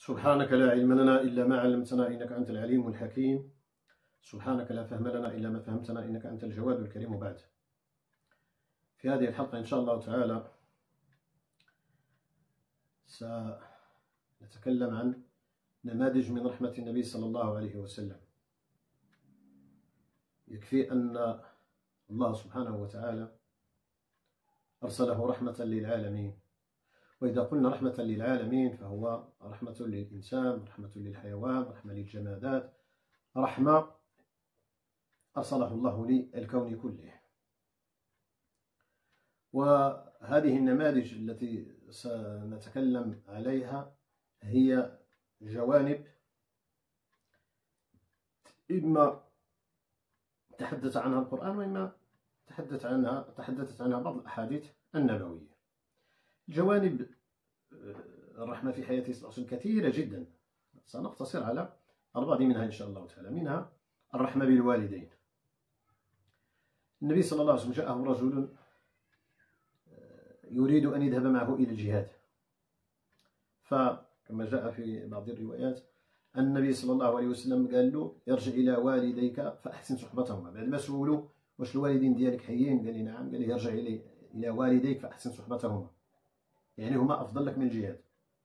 سبحانك لا علم لنا إلا ما علمتنا إنك أنت العليم الحكيم. سبحانك لا فهم لنا إلا ما فهمتنا إنك أنت الجواد الكريم. وبعد، في هذه الحلقة إن شاء الله تعالى سنتكلم عن نماذج من رحمة النبي صلى الله عليه وسلم. يكفي أن الله سبحانه وتعالى أرسله رحمة للعالمين، وإذا قلنا رحمة للعالمين فهو رحمة للإنسان، رحمة للحيوان، رحمة للجمادات، رحمة أرسله الله للكون كله. وهذه النماذج التي سنتكلم عليها هي جوانب إما تحدث عنها القرآن وإما تحدثت عنها بعض الأحاديث النبوية. جوانب الرحمة في حياته صلى الله عليه وسلم كثيرة جدا، سنقتصر على البعض منها إن شاء الله تعالى. منها الرحمة بالوالدين. النبي صلى الله عليه وسلم جاءه رجل يريد أن يذهب معه إلى الجهاد، فكما جاء في بعض الروايات أن النبي صلى الله عليه وسلم قال له: ارجع إلى والديك فأحسن صحبتهما. بعد ما سولوا: واش الوالدين ديالك حيين؟ قال لي: نعم. قال لي: ارجع إلى والديك فأحسن صحبتهما، يعني هما أفضل لك من الجهاد.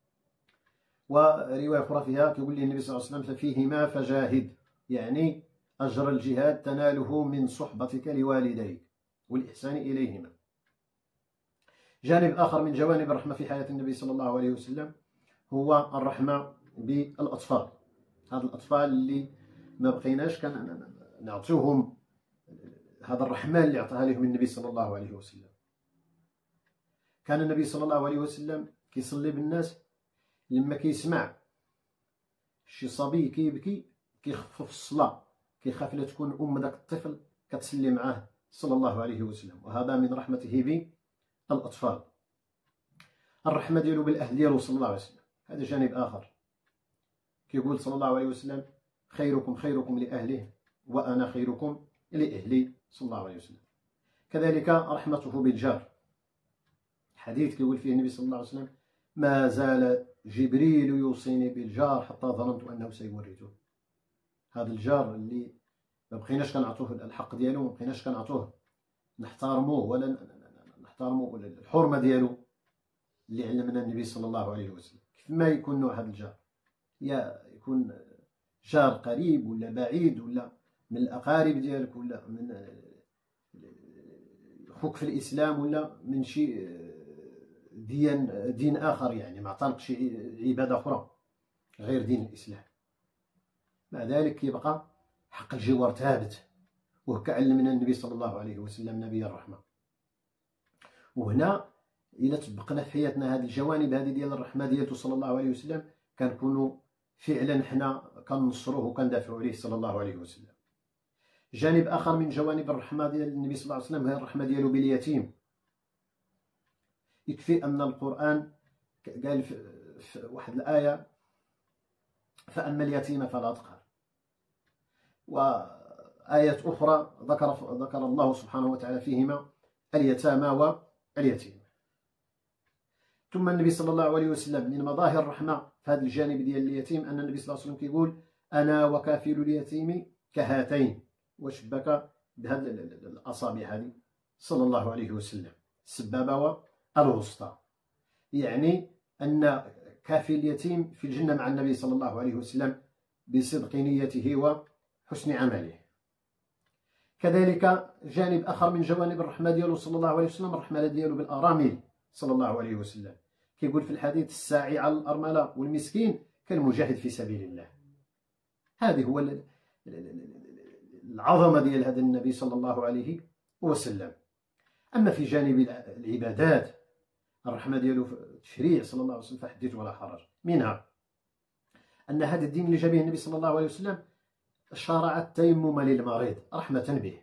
ورواية أخرى فيها كيقول لي النبي صلى الله عليه وسلم: ففيهما فجاهد، يعني أجر الجهاد تناله من صحبتك لوالديك والإحسان إليهما. جانب آخر من جوانب الرحمة في حياة النبي صلى الله عليه وسلم هو الرحمة بالأطفال. هذا الأطفال اللي ما بقيناش كان نعطيهم هذا الرحمن اللي أعطاها لهم النبي صلى الله عليه وسلم. كان النبي صلى الله عليه وسلم كيصلي بالناس، لما كيسمع شي صبي كيبكي كيخفف الصلاة، كيخاف لا تكون ذاك الطفل كتسلي معاه صلى الله عليه وسلم. وهذا من رحمته بالأطفال. الرحمة ديالو بالأهل ديالو صلى الله عليه وسلم، هذا جانب آخر. كيقول صلى الله عليه وسلم: خيركم خيركم لأهله وأنا خيركم لأهلي صلى الله عليه وسلم. كذلك رحمته بالجار. حديث كيقول فيه النبي صلى الله عليه وسلم: ما زال جبريل يوصيني بالجار حتى ظننت أنه سيورثه. هذا الجار اللي ما بقيناش كنعطوه الحق ديالو، ما بقيناش كنعطوه نحترموه ولا نحترموا الحرمة ديالو اللي علمنا النبي صلى الله عليه وسلم. كيف ما يكون نوع هذا الجار، يا يكون جار قريب ولا بعيد، ولا من الأقارب ديالك، ولا من خوك في الإسلام، ولا من شي دين آخر، يعني ما عطانك شي عبادة أخرى غير دين الإسلام، مع ذلك يبقى حق الجوار ثابت، وهكا علمنا النبي صلى الله عليه وسلم نبي الرحمة. وهنا إلا طبقنا في حياتنا هذه الجوانب هذه ديال الرحمة ديالته صلى الله عليه وسلم، كنكونوا فعلا حنا كنصروه وكندافعوا عليه صلى الله عليه وسلم. جانب آخر من جوانب الرحمة ديال النبي صلى الله عليه وسلم هي الرحمة ديالو باليتيم. يكفي أن القرآن قال في واحد الآية: فأما اليتيم فلا تقهر. وآيات أخرى ذكر الله سبحانه وتعالى فيهما اليتامى واليتيم. ثم النبي صلى الله عليه وسلم من مظاهر الرحمة في هذا الجانب ديال اليتيم أن النبي صلى الله عليه وسلم كيقول: أنا وكافل اليتيم كهاتين، وشبك بهذه الأصابع هذه صلى الله عليه وسلم، السبابة والوسطى، يعني أن كافل اليتيم في الجنة مع النبي صلى الله عليه وسلم بصدق نيته وحسن عمله. كذلك جانب آخر من جوانب الرحمة ديالو صلى الله عليه وسلم الرحمة ديالو بالأرامل صلى الله عليه وسلم. كيقول في الحديث: الساعي على الأرملة والمسكين كالمجاهد في سبيل الله. هذه هو العظمة ديال هذا النبي صلى الله عليه وسلم. أما في جانب العبادات، الرحمة ديالو في التشريع صلى الله عليه وسلم فحدث ولا حرج. منها أن هذا الدين اللي جاء به النبي صلى الله عليه وسلم شرع التيمم للمريض رحمة به،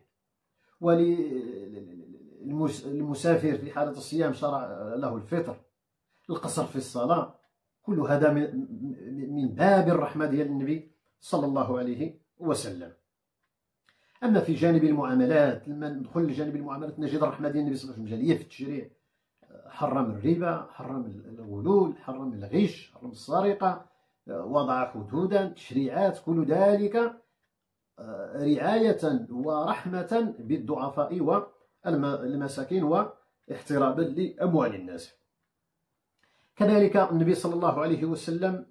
وللمسافر في حالة الصيام شرع له الفطر، القصر في الصلاة. كل هذا من باب الرحمة ديال النبي صلى الله عليه وسلم. أما في جانب المعاملات، لما ندخل لجانب المعاملات نجد الرحمة ديال النبي صلى الله عليه وسلم جالية في التشريع. حرم الربا، حرم الغلول، حرم الغش، حرم السرقة، وضع حدودا، تشريعات، كل ذلك رعاية ورحمة بالضعفاء والمساكين واحتراما لأموال الناس. كذلك النبي صلى الله عليه وسلم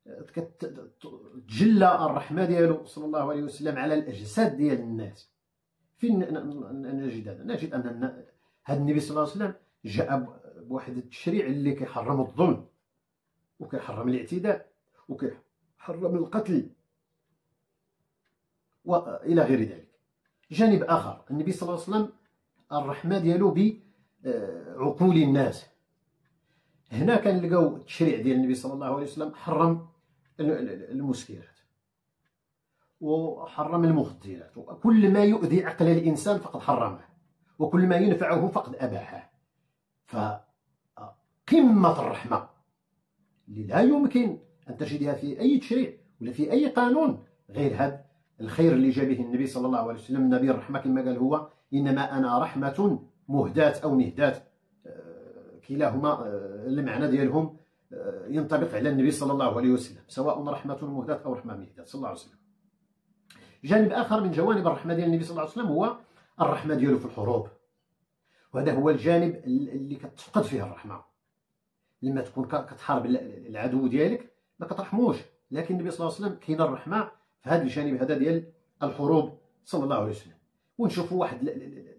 تجلى الرحمة ديالو صلى الله عليه وسلم على الأجساد ديال الناس. فين نجد هذا؟ نجد أن هذا النبي صلى الله عليه وسلم جاء بواحد التشريع اللي كيحرم الظلم وكيحرم الاعتداء وكيحرم القتل وإلى غير ذلك. جانب آخر، النبي صلى الله عليه وسلم الرحمة ديالو بعقول الناس. هنا كنلقاو التشريع ديال النبي صلى الله عليه وسلم حرم المسكرات وحرم المخدرات، وكل ما يؤذي عقل الإنسان فقد حرمه، وكل ما ينفعه فقد أباحه. فقمة الرحمة اللي لا يمكن أن تجدها في أي تشريع ولا في أي قانون غير هذا الخير اللي جاء به النبي صلى الله عليه وسلم. النبي الرحمة كما قال هو إنما أنا رحمة مهداة أو مهداة، كلاهما المعنى ديالهم ينطبق على النبي صلى الله عليه وسلم، سواء رحمة مهداة أو رحمة مهداة صلى الله عليه وسلم. جانب آخر من جوانب الرحمة ديال النبي صلى الله عليه وسلم هو الرحمة ديالو في الحروب، وهذا هو الجانب اللي كتفقد فيه الرحمة. لما تكون كتحارب العدو ديالك ما كترحموش، لكن النبي صلى الله عليه وسلم كاين الرحمة في هذا الجانب هذا ديال الحروب صلى الله عليه وسلم. ونشوفوا واحد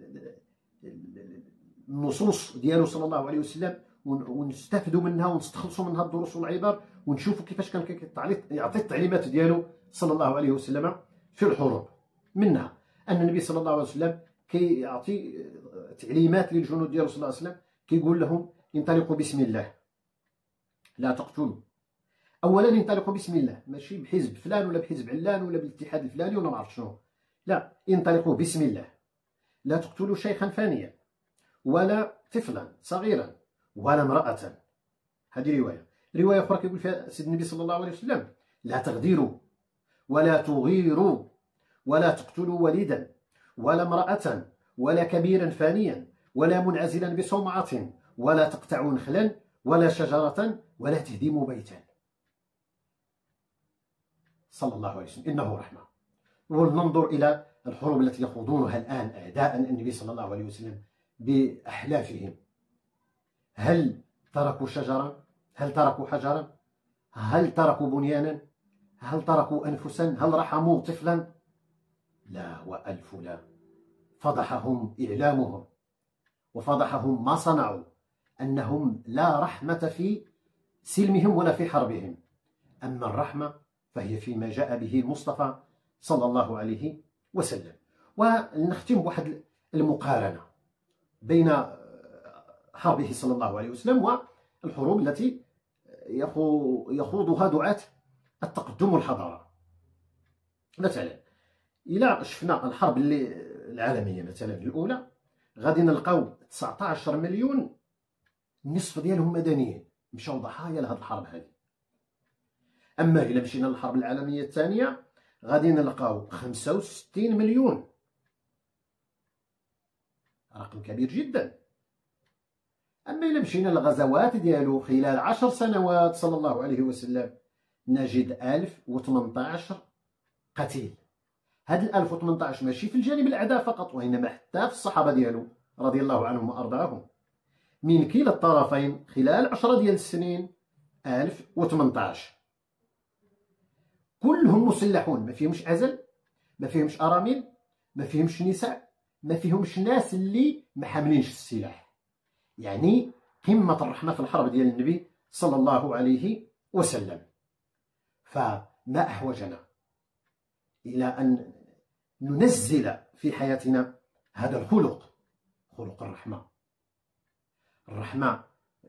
النصوص ديالو صلى الله عليه وسلم ونستافدوا منها ونستخلصوا منها الدروس والعبر، ونشوفوا كيفاش كان يعطي التعليمات ديالو صلى الله عليه وسلم في الحروب. منها أن النبي صلى الله عليه وسلم كيعطي تعليمات للجنود ديالو صلى الله عليه وسلم، كيقول لهم انطلقوا بسم الله لا تقتلوا. اولا انطلقوا بسم الله، ماشي بحزب فلان ولا بحزب علان ولا بالاتحاد الفلاني ولا ما عرفت شنو، لا، انطلقوا بسم الله لا تقتلوا شيخا فانيا ولا طفلا صغيرا ولا امرأة. هذه رواية أخرى كيقول فيها سيدنا النبي صلى الله عليه وسلم لا تغدروا ولا تغيروا ولا تقتلوا وليدا ولا امرأة ولا كبيرا فانيا ولا منعزلا بصومعة ولا تقطعوا نخلا ولا شجرة ولا تهدموا بيتا. صلى الله عليه وسلم إنه رحمة. ولننظر إلى الحروب التي يخوضونها الآن أعداء النبي صلى الله عليه وسلم بأحلافهم. هل تركوا شجرا؟ هل تركوا حجرا؟ هل تركوا بنيانا؟ هل تركوا أنفسا؟ هل رحموا طفلا؟ لا وألف لا. فضحهم إعلامهم وفضحهم ما صنعوا، أنهم لا رحمة في سلمهم ولا في حربهم. أما الرحمة فهي فيما جاء به المصطفى صلى الله عليه وسلم. ونختم بواحد المقارنة بين حربه صلى الله عليه وسلم والحروب التي يخوضها دعاة التقدم والحضارة. مثلا إلى شفنا الحرب العالمية مثلا الأولى، غادي نلقاو 19 مليون النصف ديالهم مدنيين مشاو ضحايا لهذه الحرب هذه. أما إلا مشينا للحرب العالمية الثانية غادي نلقاو 65 مليون، رقم كبير جدا. أما إلا مشينا للغزوات ديالو خلال 10 سنوات صلى الله عليه وسلم نجد 1018 قتيل. هاد 1018 ماشي في الجانب الأعداء فقط، وإنما حتى في الصحابة ديالو رضي الله عنهم وأرضاهم من كلا الطرفين خلال 10 ديال السنين 1018. كلهم مسلحون، ما فيهمش عزل، ما فيهمش أرامل، ما فيهمش نساء، ما فيهمش ناس اللي ما حاملينش السلاح. يعني قمة الرحمة في الحرب ديال النبي صلى الله عليه وسلم. فما أحوجنا إلى أن ننزل في حياتنا هذا الخلق، خلق الرحمة. الرحمة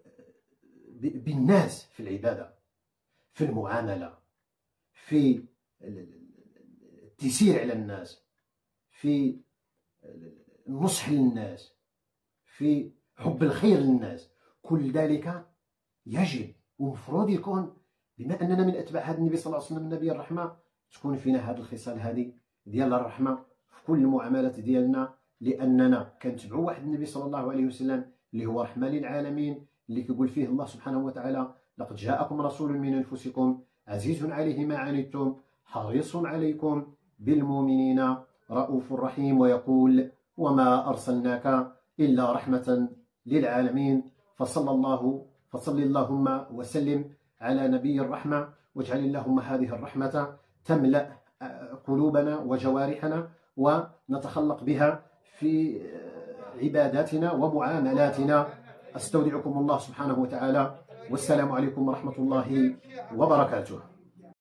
بالناس في العبادة، في المعاملة، في التيسير على الناس، في النصح للناس، في حب الخير للناس. كل ذلك يجب ومفروض يكون، بما أننا من أتباع هذا النبي صلى الله عليه وسلم النبي الرحمة، تكون فينا هذه الخصال هذه ديال الرحمة في كل المعاملات ديالنا، لأننا كنتبعوا واحد النبي صلى الله عليه وسلم اللي هو رحمة للعالمين، اللي كيقول فيه الله سبحانه وتعالى لقد جاءكم رسول من أنفسكم عزيز عليه ما عنتم حريص عليكم بالمؤمنين رؤوف رحيم، ويقول: وما أرسلناك إلا رحمة للعالمين. فصل اللهم وسلم على نبي الرحمة، واجعل اللهم هذه الرحمة تملأ قلوبنا وجوارحنا، ونتخلق بها في عباداتنا ومعاملاتنا. أستودعكم الله سبحانه وتعالى، والسلام عليكم ورحمة الله وبركاته.